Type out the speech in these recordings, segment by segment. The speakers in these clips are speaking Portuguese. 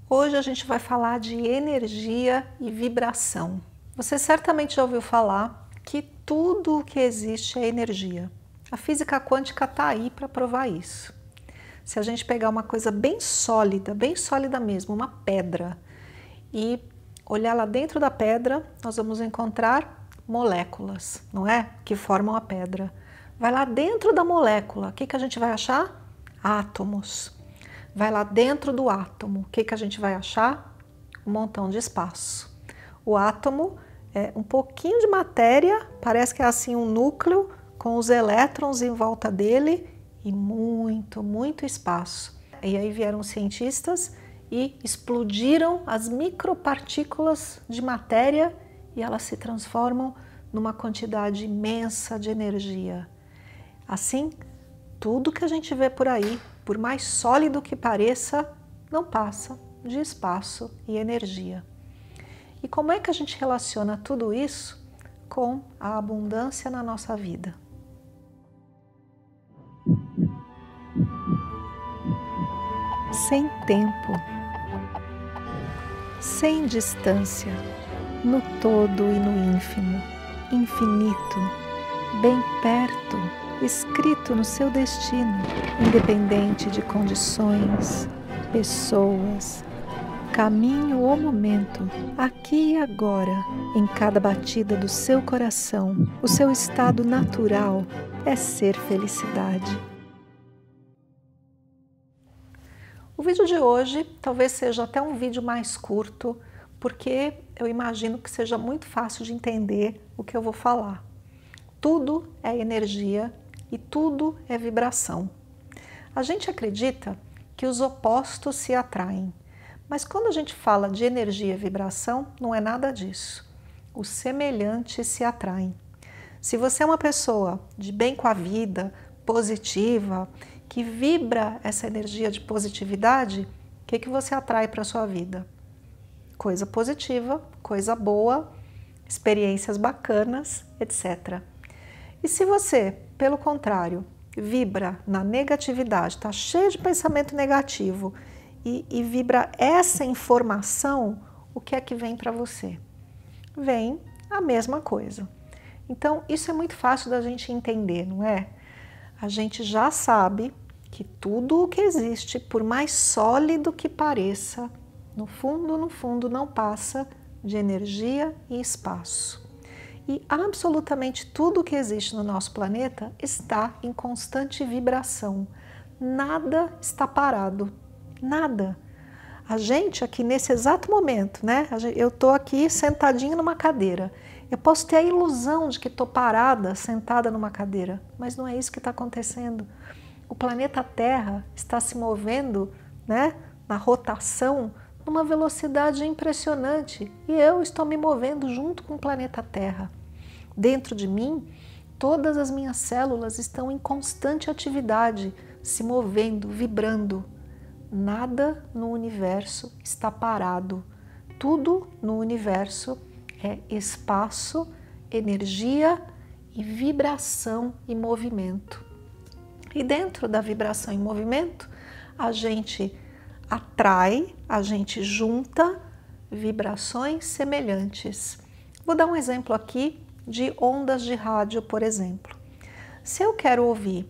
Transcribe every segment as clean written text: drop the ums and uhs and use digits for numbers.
Hoje a gente vai falar de energia e vibração. Você certamente já ouviu falar que tudo o que existe é energia. A física quântica está aí para provar isso. Se a gente pegar uma coisa bem sólida mesmo, uma pedra, e olhar lá dentro da pedra, nós vamos encontrar moléculas, não é? Que formam a pedra. Vai lá dentro da molécula, o que a gente vai achar? Átomos. Vai lá dentro do átomo, o que a gente vai achar? Um montão de espaço. O átomo é um pouquinho de matéria, parece que é assim um núcleo com os elétrons em volta dele e muito espaço. E aí vieram os cientistas e explodiram as micropartículas de matéria e elas se transformam numa quantidade imensa de energia. Assim, tudo que a gente vê por aí, por mais sólido que pareça, não passa de espaço e energia. E como é que a gente relaciona tudo isso com a abundância na nossa vida? Sem tempo, sem distância, no todo e no ínfimo, infinito, bem perto, escrito no seu destino, independente de condições, pessoas, caminho ou momento, aqui e agora, em cada batida do seu coração, o seu estado natural é ser felicidade. O vídeo de hoje talvez seja até um vídeo mais curto, porque eu imagino que seja muito fácil de entender o que eu vou falar. Tudo é energia e tudo é vibração. A gente acredita que os opostos se atraem, mas quando a gente fala de energia e vibração, não é nada disso. Os semelhantes se atraem. Se você é uma pessoa de bem com a vida, positiva, que vibra essa energia de positividade, o que você atrai para a sua vida? Coisa positiva, coisa boa, experiências bacanas, etc. E se você, pelo contrário, vibra na negatividade, está cheio de pensamento negativo e vibra essa informação, o que é que vem para você? Vem a mesma coisa. Então, isso é muito fácil da gente entender, não é? A gente já sabe que tudo o que existe, por mais sólido que pareça, no fundo, não passa de energia e espaço. E absolutamente tudo o que existe no nosso planeta está em constante vibração. Nada está parado, nada. A gente aqui nesse exato momento, né? Eu estou aqui sentadinha numa cadeira. Eu posso ter a ilusão de que estou parada, sentada numa cadeira, mas não é isso que está acontecendo. O planeta Terra está se movendo, né, na rotação numa velocidade impressionante e eu estou me movendo junto com o planeta Terra. Dentro de mim, todas as minhas células estão em constante atividade, se movendo, vibrando. Nada no universo está parado. Tudo no universo é espaço, energia e vibração e movimento. E dentro da vibração e movimento, a gente atrai, a gente junta vibrações semelhantes. Vou dar um exemplo aqui de ondas de rádio, por exemplo. Se eu quero ouvir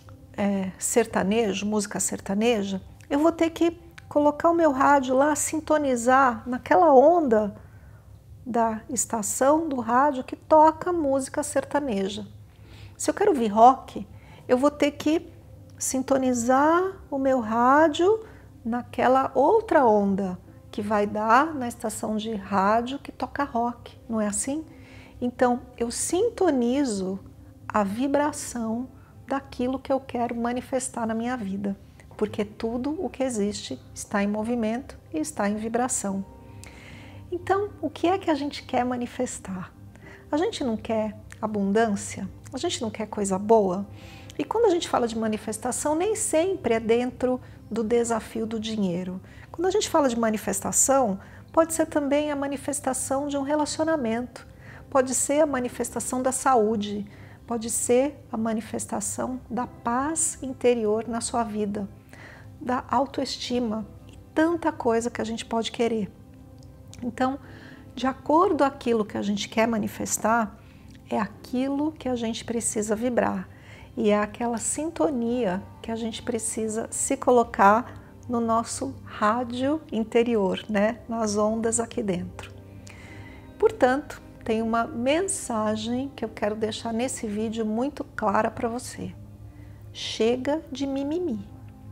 sertanejo, música sertaneja, eu vou ter que colocar o meu rádio lá, sintonizar naquela onda da estação do rádio que toca música sertaneja. Se eu quero ouvir rock, eu vou ter que sintonizar o meu rádio naquela outra onda que vai dar na estação de rádio que toca rock, não é assim? Então, eu sintonizo a vibração daquilo que eu quero manifestar na minha vida, porque tudo o que existe está em movimento e está em vibração. Então, o que é que a gente quer manifestar? A gente não quer abundância? A gente não quer coisa boa? E quando a gente fala de manifestação, nem sempre é dentro do desafio do dinheiro. Quando a gente fala de manifestação, pode ser também a manifestação de um relacionamento, pode ser a manifestação da saúde, pode ser a manifestação da paz interior na sua vida, da autoestima. tanta coisa que a gente pode querer. Então, de acordo com aquilo que a gente quer manifestar, é aquilo que a gente precisa vibrar. E é aquela sintonia que a gente precisa se colocar no nosso rádio interior, né? Nas ondas aqui dentro. Portanto, tem uma mensagem que eu quero deixar nesse vídeo muito clara para você. Chega de mimimi.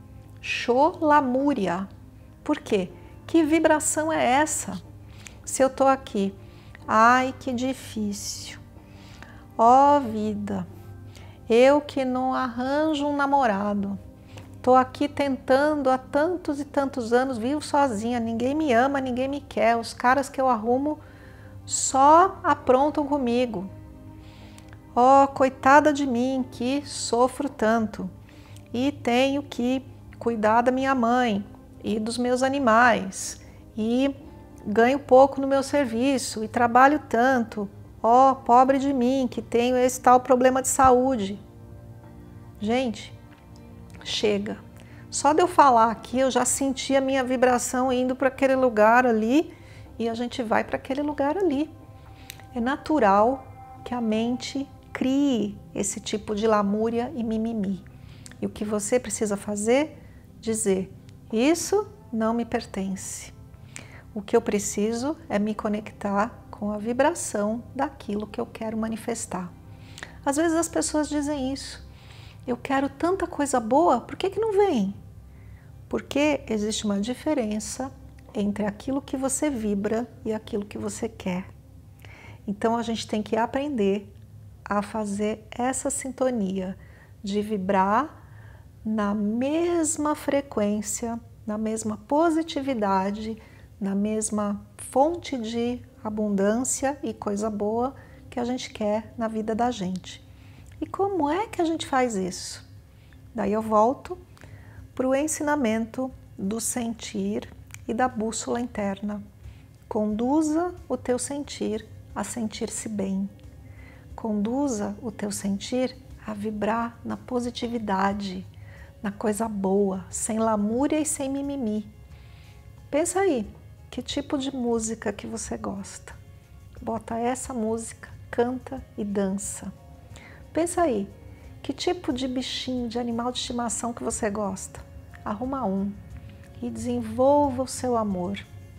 Xolamúria. Por quê? Que vibração é essa? Se eu tô aqui, ai que difícil. Ó vida, eu que não arranjo um namorado. Tô aqui tentando há tantos e tantos anos, vivo sozinha, ninguém me ama, ninguém me quer. Os caras que eu arrumo só aprontam comigo. Ó, coitada de mim, que sofro tanto. E tenho que cuidar da minha mãe e dos meus animais. E ganho pouco no meu serviço e trabalho tanto. Ó, pobre de mim, que tenho esse tal problema de saúde. Gente, chega. Só de eu falar aqui, eu já senti a minha vibração indo para aquele lugar ali e a gente vai para aquele lugar ali. É natural que a mente crie esse tipo de lamúria e mimimi. E o que você precisa fazer? Dizer, isso não me pertence. O que eu preciso é me conectar com a vibração daquilo que eu quero manifestar. Às vezes as pessoas dizem isso. Eu quero tanta coisa boa, por que não vem? Porque existe uma diferença entre aquilo que você vibra e aquilo que você quer. Então a gente tem que aprender a fazer essa sintonia de vibrar na mesma frequência, na mesma positividade, na mesma fonte de abundância e coisa boa que a gente quer na vida da gente. E como é que a gente faz isso? Daí eu volto para o ensinamento do sentir e da bússola interna. Conduza o teu sentir a sentir-se bem. Conduza o teu sentir a vibrar na positividade, na coisa boa, sem lamúria e sem mimimi. Pensa aí, que tipo de música que você gosta? Bota essa música, canta e dança. Pensa aí, que tipo de bichinho, de animal de estimação que você gosta? Arruma um e desenvolva o seu amor.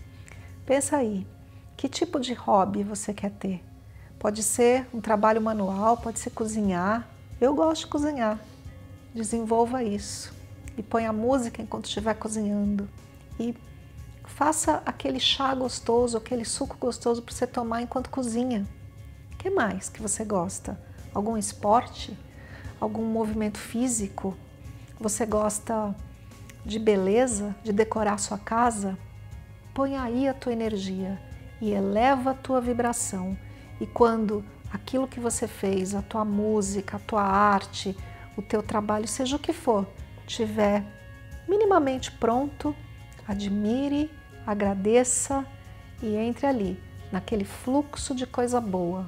Pensa aí, que tipo de hobby você quer ter? Pode ser um trabalho manual, pode ser cozinhar. Eu gosto de cozinhar. Desenvolva isso e põe a música enquanto estiver cozinhando e faça aquele chá gostoso, aquele suco gostoso para você tomar enquanto cozinha. O que mais que você gosta? Algum esporte? Algum movimento físico? Você gosta de beleza, de decorar sua casa? Põe aí a tua energia e eleva a tua vibração. E quando aquilo que você fez, a tua música, a tua arte, o teu trabalho, seja o que for, estiver minimamente pronto, admire, agradeça e entre ali, naquele fluxo de coisa boa.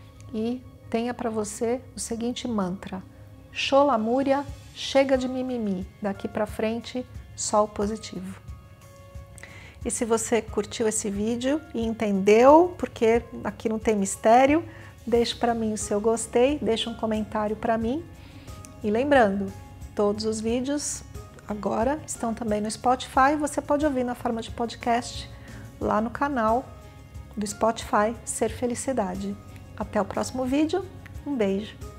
E tenha para você o seguinte mantra: Xolamúria, chega de mimimi, daqui para frente, só o positivo. E se você curtiu esse vídeo e entendeu, porque aqui não tem mistério, deixe para mim o seu gostei, deixe um comentário para mim. E lembrando, todos os vídeos agora estão também no Spotify, você pode ouvir na forma de podcast lá no canal do Spotify Ser Felicidade. Até o próximo vídeo, um beijo!